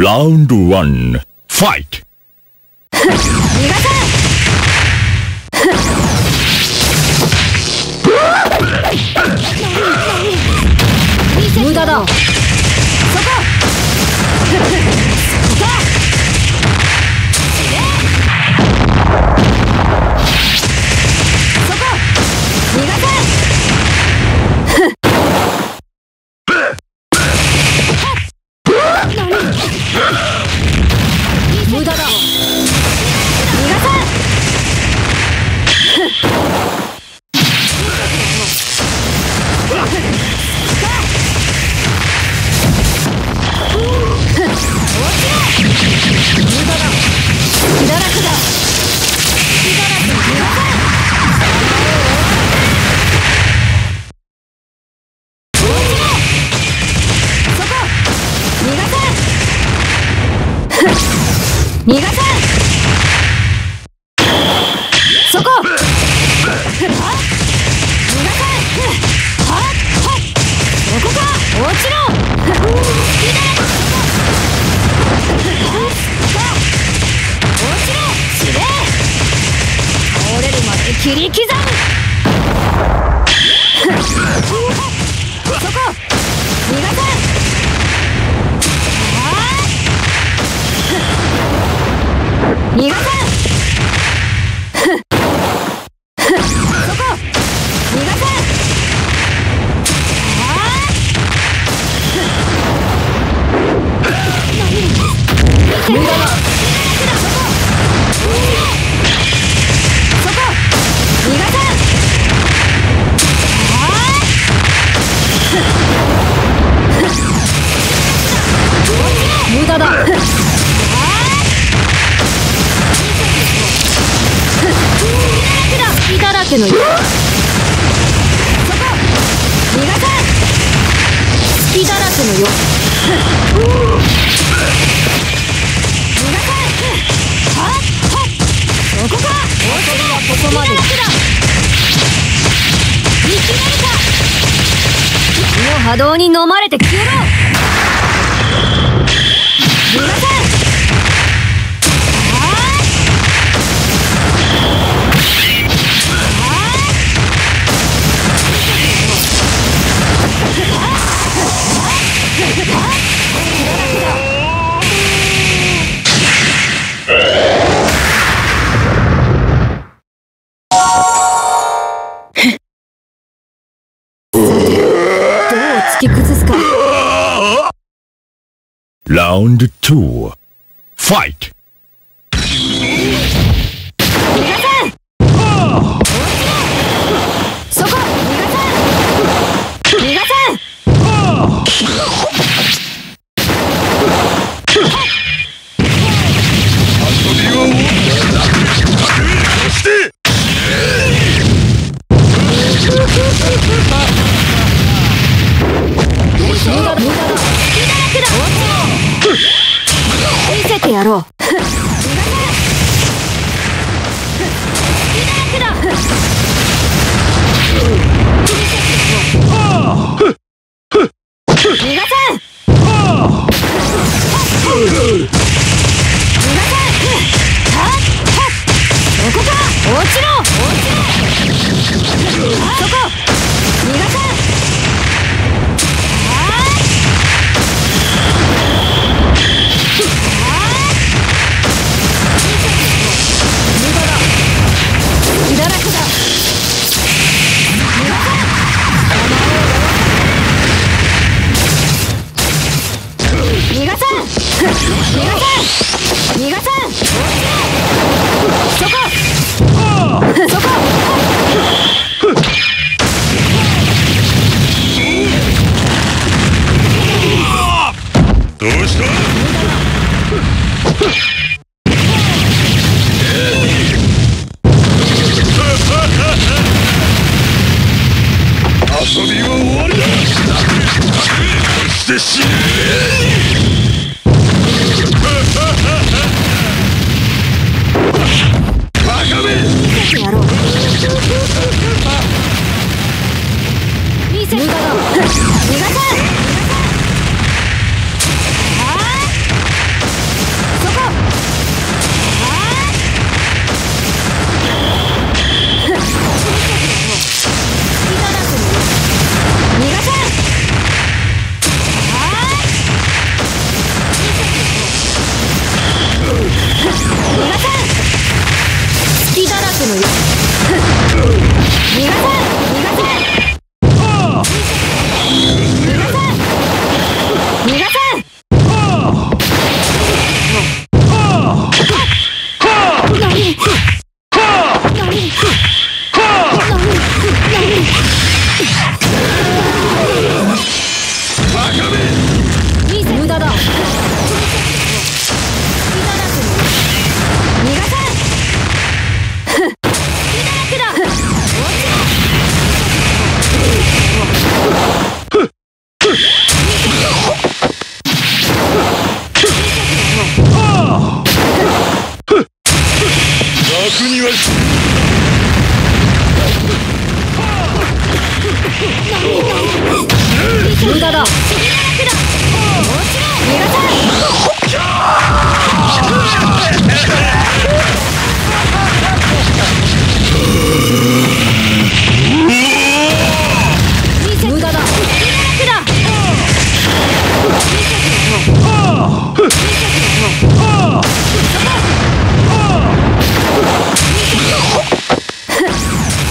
Round 1 Fight! 無駄だ。そこ。逃がせ。無駄だ。逃がせ。逃がせ。そこ。逃がせ。そこか。落ちろ。落ちろ。死ね。倒れるまで切り刻む。そこ。逃がせ。逃がせ。そこ。逃がせ。無駄だ。そこ。逃がせ。無駄だ。隙だらけのよ。そこ。逃がせ。隙だらけのよ。逃がせ。そこか。おとりはここまで。生きれるか。火の波動に飲まれて消えろ。逃がせ。どう突き崩すか。 Round 2 Fight! そこ。逃がせ。見せてやろう。逃がせ。そこか。落ちろ。そこ。逃がせ。逃がせ。そこ。 どうした？遊びは終わりだ。そして死ね。バカめ。 やろう。見せて。無駄だ。逃がせ。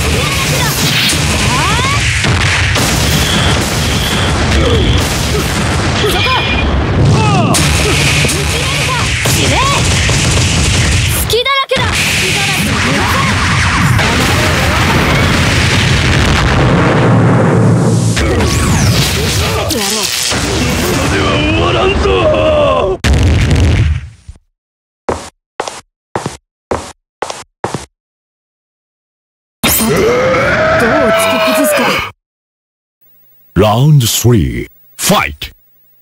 Round 3, fight!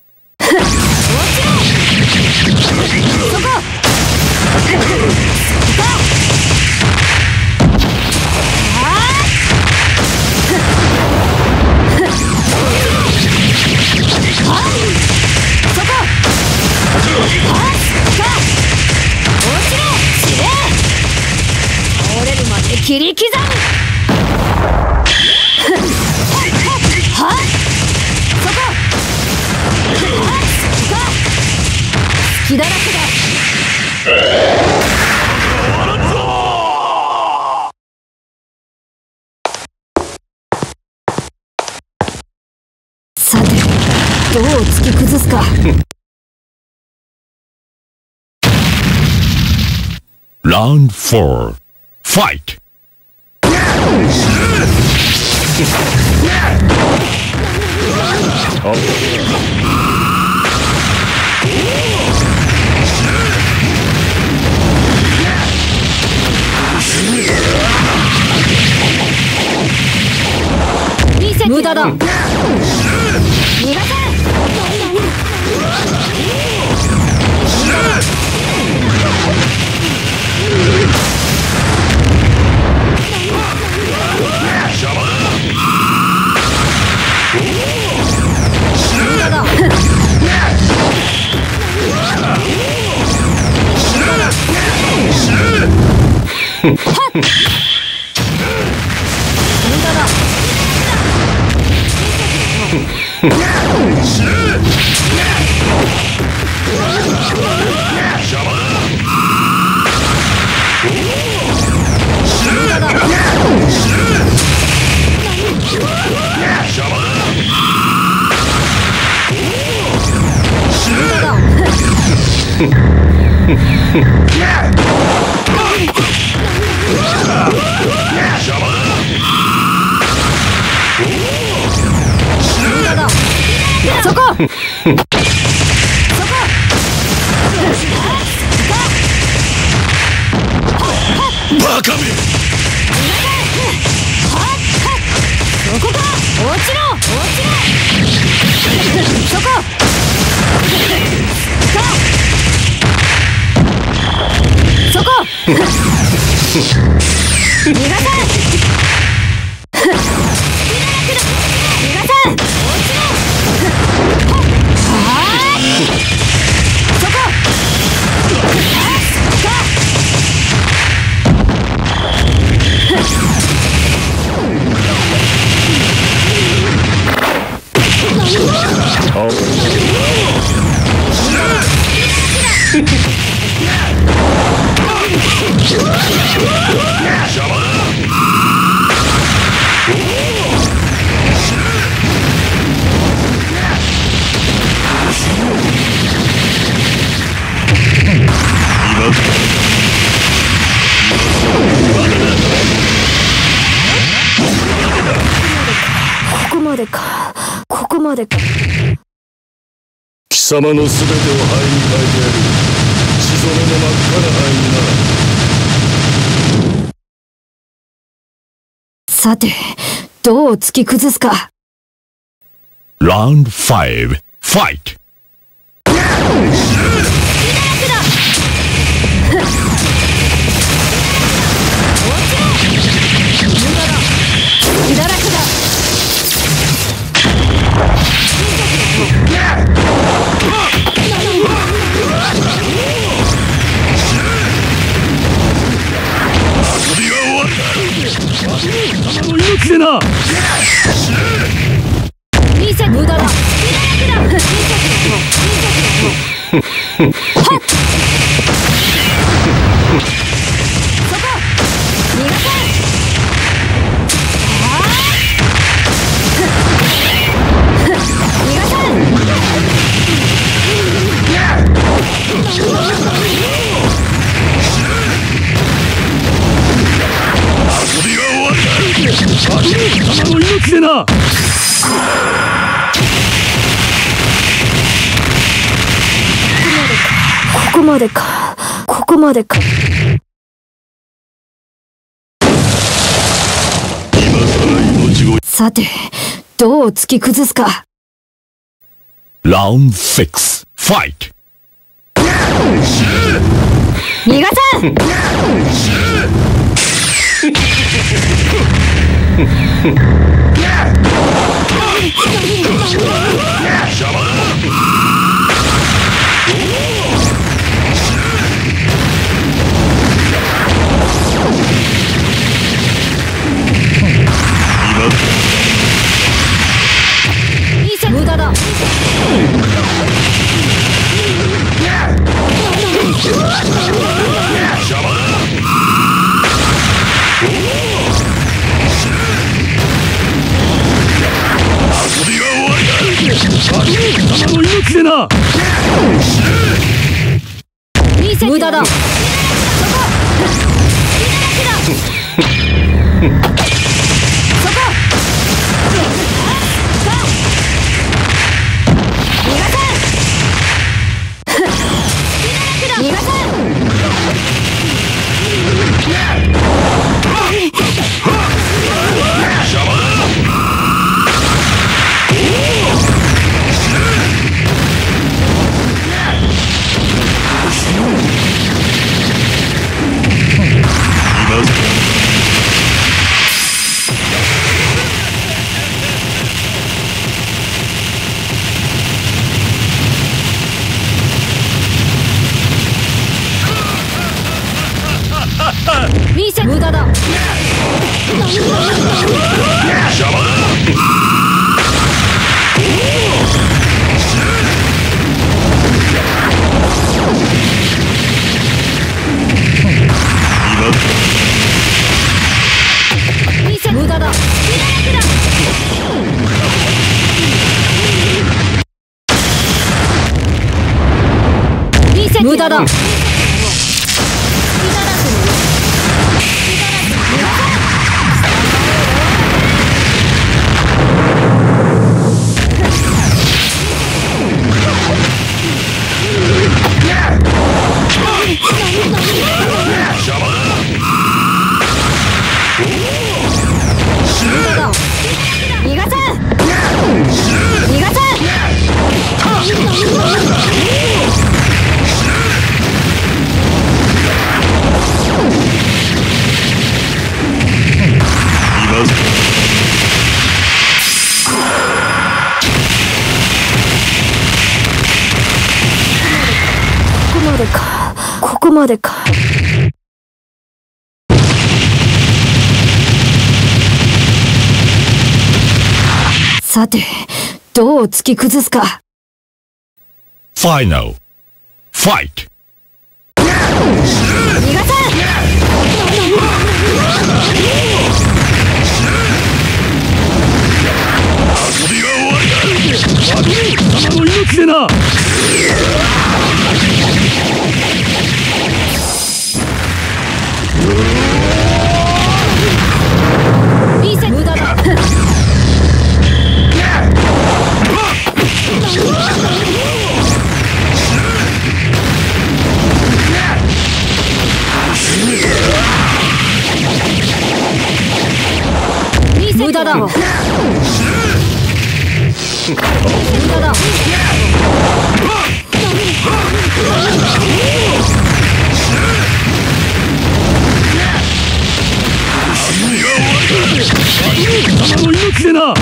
切り刻む。はっ、そこ。隙だらけだ。さて、どう突き崩すか。 Round 4, fight! 無駄だ。逃がせ。そこ。 バカめ。 そこか。落ちろ。そこ。そこ。逃がせ。ここまでか。 貴様のすべてを灰に変えてやる。血染めの真っ赤な灰にな。 さて、どう突き崩すか。 Round 5, fight! でな。 無駄だ。 様の命でな。 ここまでか。ここまでか。 今さら命を。 さて、どう突き崩すか。 Round 6 Fight。 逃がさん。無駄だ。 様の命でな。 無駄だ。無駄だ。無駄だ。無駄だ。逃がさん。逃がさん。ここまでか。ここまでか。さて、どう突き崩すか。 Final Fight。 逃がさん。 遊びが終わりだ。様の命でな。 無駄だ。無駄だ。無駄だ。 様の命でな。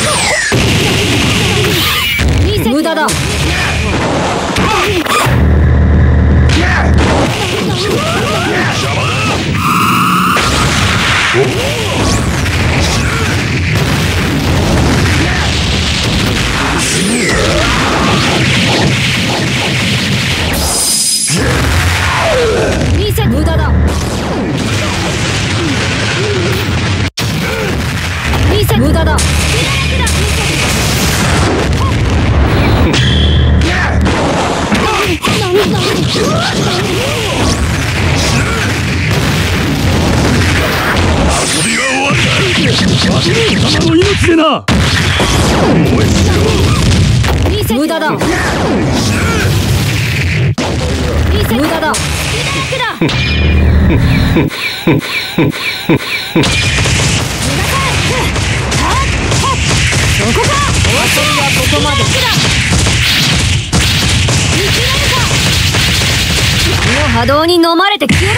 無駄だ。無駄だ。無駄だ。 様の命でな。 無駄だ。無駄だ。そこか。お遊びはここまで。この波動に飲まれて消えろ。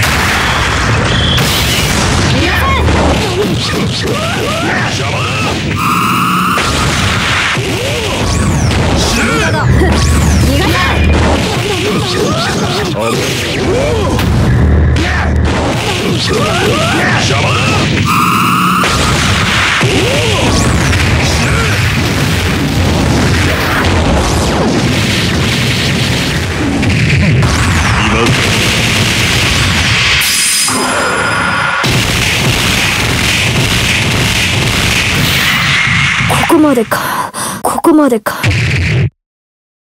無駄だ。逃がせ。 邪魔だ。 ここまでか。ここまでか。